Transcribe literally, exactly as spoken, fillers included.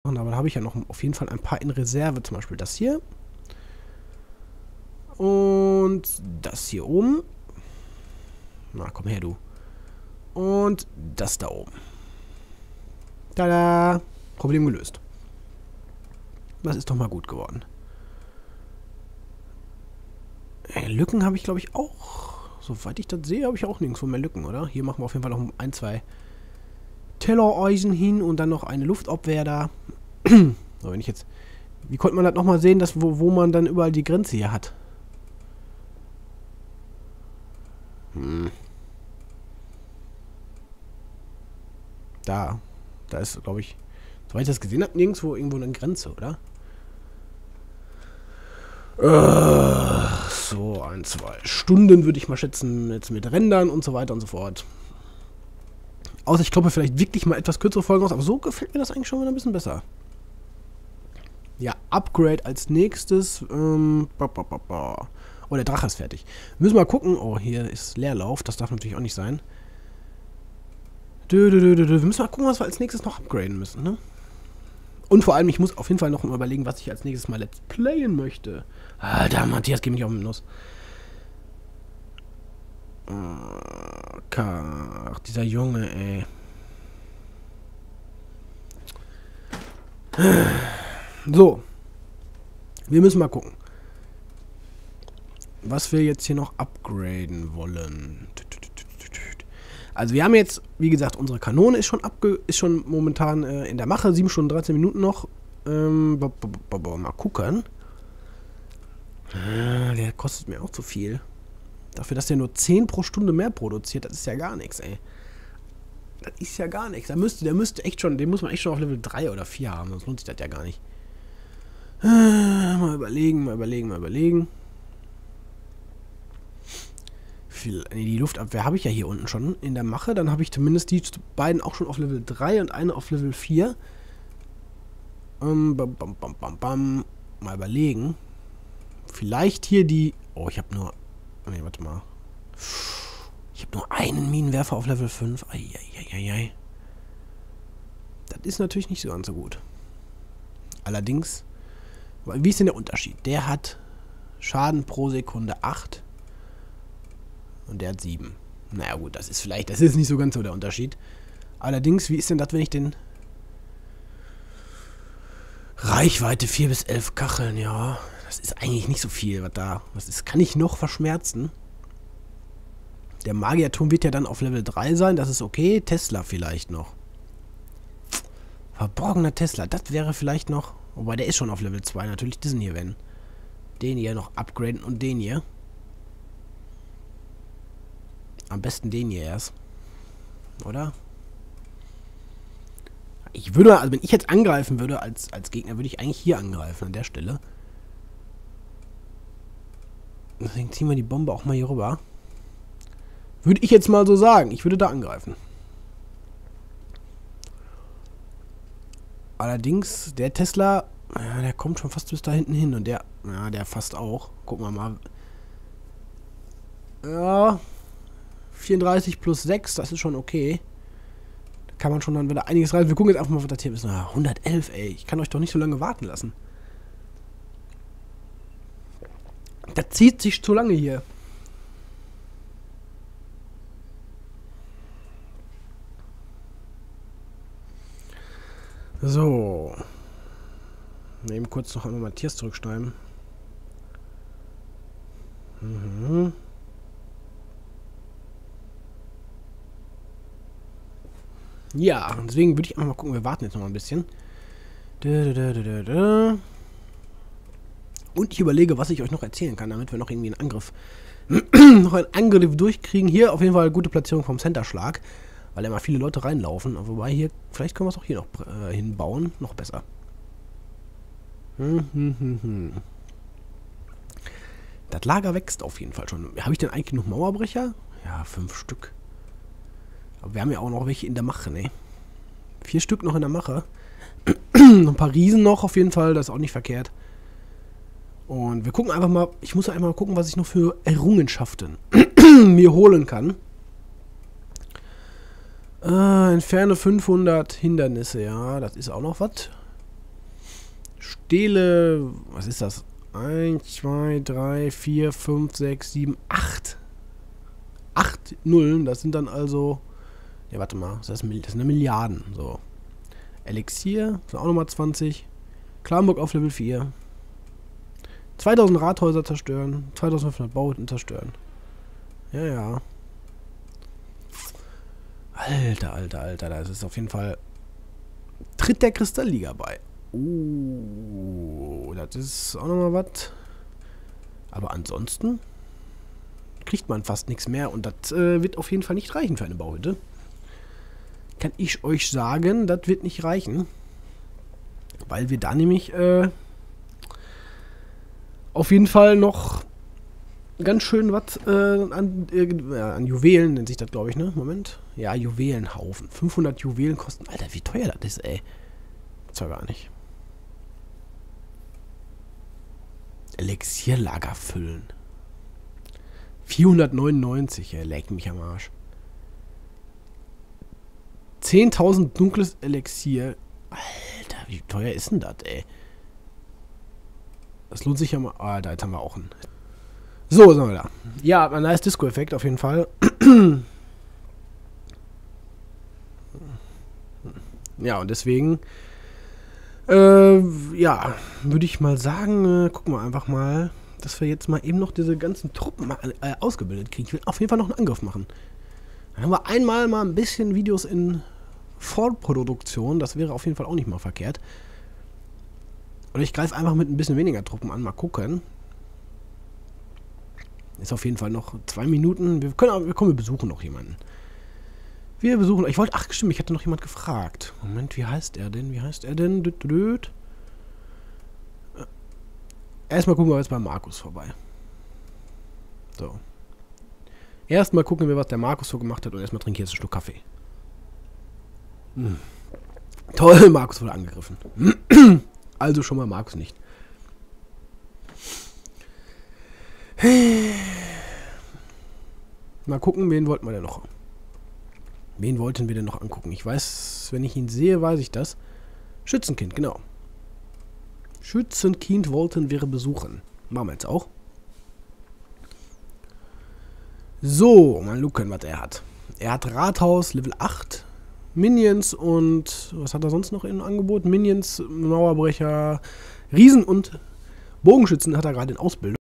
Aber da habe ich ja noch auf jeden Fall ein paar in Reserve. Zum Beispiel das hier. Und das hier oben. Na, komm her, du. Und das da oben. Tada! Problem gelöst. Das ist doch mal gut geworden. Äh, Lücken habe ich, glaube ich, auch. Soweit ich das sehe, habe ich auch nirgendwo mehr Lücken, oder? Hier machen wir auf jeden Fall noch ein, zwei Tellereisen hin und dann noch eine Luftabwehr da. So, wenn ich jetzt... Wie konnte man das nochmal sehen, dass, wo, wo man dann überall die Grenze hier hat? Hm. Da. Da ist, glaube ich... Soweit ich das gesehen habe, nirgendwo irgendwo eine Grenze, oder? Äh, so, ein, zwei Stunden würde ich mal schätzen, jetzt mit Rändern und so weiter und so fort. Außer ich kloppe vielleicht wirklich mal etwas kürzere Folgen aus, aber so gefällt mir das eigentlich schon wieder ein bisschen besser. Ja, Upgrade als nächstes. Ähm, ba, ba, ba, ba. Oh, der Drache ist fertig. Müssen wir mal gucken. Oh, hier ist Leerlauf. Das darf natürlich auch nicht sein. Dö, dö, dö, dö. Wir müssen mal gucken, was wir als nächstes noch upgraden müssen, ne? Und vor allem, ich muss auf jeden Fall noch mal überlegen, was ich als nächstes mal let's playen möchte. Alter, Matthias, geh mich auf den Nuss. Ach, dieser Junge, ey. So. Wir müssen mal gucken, was wir jetzt hier noch upgraden wollen. Also wir haben jetzt, wie gesagt, unsere Kanone ist schon abge ist schon momentan äh, in der Mache. sieben Stunden, dreizehn Minuten noch. Ähm, b -b -b -b mal gucken. Ah, der kostet mir auch zu viel. Dafür, dass der nur zehn pro Stunde mehr produziert, das ist ja gar nichts, ey. Das ist ja gar nichts. Der müsste, der müsste echt schon, den muss man echt schon auf Level drei oder vier haben, sonst lohnt sich das ja gar nicht. Ah, mal überlegen, mal überlegen, mal überlegen. Viel, nee, die Luftabwehr habe ich ja hier unten schon in der Mache. Dann habe ich zumindest die beiden auch schon auf Level drei und eine auf Level vier. Ähm, bam, bam, bam, bam, bam. Mal überlegen. Vielleicht hier die... Oh, ich habe nur... Nee, warte mal. Ich habe nur einen Minenwerfer auf Level fünf. Eieieiei. Das ist natürlich nicht so ganz so gut. Allerdings... Wie ist denn der Unterschied? Der hat Schaden pro Sekunde acht. Und der hat sieben. Naja gut, das ist vielleicht... Das ist nicht so ganz so der Unterschied. Allerdings, wie ist denn das, wenn ich den... Reichweite vier bis elf Kacheln, ja. Das ist eigentlich nicht so viel, was da... Das ist, kann ich noch verschmerzen. Der Magierturm wird ja dann auf Level drei sein, das ist okay. Tesla vielleicht noch. Verborgener Tesla, das wäre vielleicht noch... Wobei, der ist schon auf Level zwei, natürlich diesen hier, wenn. Den hier noch upgraden und den hier. Am besten den hier erst. Oder? Ich würde, also wenn ich jetzt angreifen würde als, als Gegner, würde ich eigentlich hier angreifen, an der Stelle. Deswegen ziehen wir die Bombe auch mal hier rüber. Würde ich jetzt mal so sagen. Ich würde da angreifen. Allerdings, der Tesla, ja, der kommt schon fast bis da hinten hin. Und der, ja, der fast auch. Gucken wir mal. Ja, vierunddreißig plus sechs, das ist schon okay. Da kann man schon dann wieder einiges rein. Wir gucken jetzt einfach mal, was das hier ist. Na, hundertelf, ey. Ich kann euch doch nicht so lange warten lassen. Das zieht sich zu lange hier. So. Eben kurz noch einmal Matthias zurückschreiben. Mhm. Ja, deswegen würde ich einfach mal gucken, wir warten jetzt noch mal ein bisschen. Und ich überlege, was ich euch noch erzählen kann, damit wir noch irgendwie einen Angriff noch einen Angriff durchkriegen. Hier auf jeden Fall eine gute Platzierung vom Centerschlag, weil ja mal viele Leute reinlaufen. Wobei hier, vielleicht können wir es auch hier noch äh, hinbauen. Noch besser. Hm, hm, hm, hm. Das Lager wächst auf jeden Fall schon. Habe ich denn eigentlich noch Mauerbrecher? Ja, fünf Stück. Aber wir haben ja auch noch welche in der Mache, ne? Vier Stück noch in der Mache. Noch ein paar Riesen noch auf jeden Fall, das ist auch nicht verkehrt. Und wir gucken einfach mal, ich muss einmal gucken, was ich noch für Errungenschaften mir holen kann. Äh, entferne fünfhundert Hindernisse, ja, das ist auch noch was. Stele, was ist das? eins, zwei, drei, vier, fünf, sechs, sieben, acht. acht Nullen, das sind dann also... Ja, warte mal, das ist, das sind eine Milliarden. So. Elixier, das sind auch nochmal zwanzig. Klamburg auf Level vier. zweitausend Rathäuser zerstören. zweitausendfünfhundert Bauten zerstören. Ja, ja. Alter, alter, alter, das ist auf jeden Fall... Tritt der Kristallliga bei. Uh, das ist auch nochmal was. Aber ansonsten kriegt man fast nichts mehr. Und das äh, wird auf jeden Fall nicht reichen für eine Bauhütte. Kann ich euch sagen, das wird nicht reichen. Weil wir da nämlich äh, auf jeden Fall noch ganz schön was äh, an, äh, an Juwelen, nennt sich das, glaube ich, ne? Moment. Ja, Juwelenhaufen. fünfhundert Juwelen kosten. Alter, wie teuer das ist, ey. Das war gar nicht. Elixierlager füllen. vierhundertneunundneunzig, ey, leck mich am Arsch. zehntausend dunkles Elixier. Alter, wie teuer ist denn das, ey? Das lohnt sich ja mal. Ah, da jetzt haben wir auch einen. So, sind wir da. Ja, ein nice Disco-Effekt auf jeden Fall. Ja, und deswegen, äh, ja, würde ich mal sagen, äh, gucken wir einfach mal, dass wir jetzt mal eben noch diese ganzen Truppen mal, äh, ausgebildet kriegen. Ich will auf jeden Fall noch einen Angriff machen. Dann haben wir einmal mal ein bisschen Videos in Vorproduktion. Das wäre auf jeden Fall auch nicht mal verkehrt. Oder ich greife einfach mit ein bisschen weniger Truppen an. Mal gucken. Ist auf jeden Fall noch zwei Minuten. Wir können, wir kommen, wir besuchen noch jemanden. Wir besuchen... Ich wollte... Ach, stimmt, ich hatte noch jemand gefragt. Moment, wie heißt er denn? Wie heißt er denn? Düt, düt, düt. Erstmal gucken wir jetzt bei Markus vorbei. So. Erstmal gucken wir, was der Markus so gemacht hat und erstmal trinke ich jetzt ein Stück Kaffee. Hm. Toll, Markus wurde angegriffen. Also schon mal Markus nicht. Mal gucken, wen wollten wir denn noch? Wen wollten wir denn noch angucken? Ich weiß, wenn ich ihn sehe, weiß ich das. Schützenkind, genau. Schützenkind wollten wir besuchen. Machen wir jetzt auch. So, mal gucken, was er hat. Er hat Rathaus, Level acht, Minions und... Was hat er sonst noch im Angebot? Minions, Mauerbrecher, Riesen und Bogenschützen hat er gerade in Ausbildung.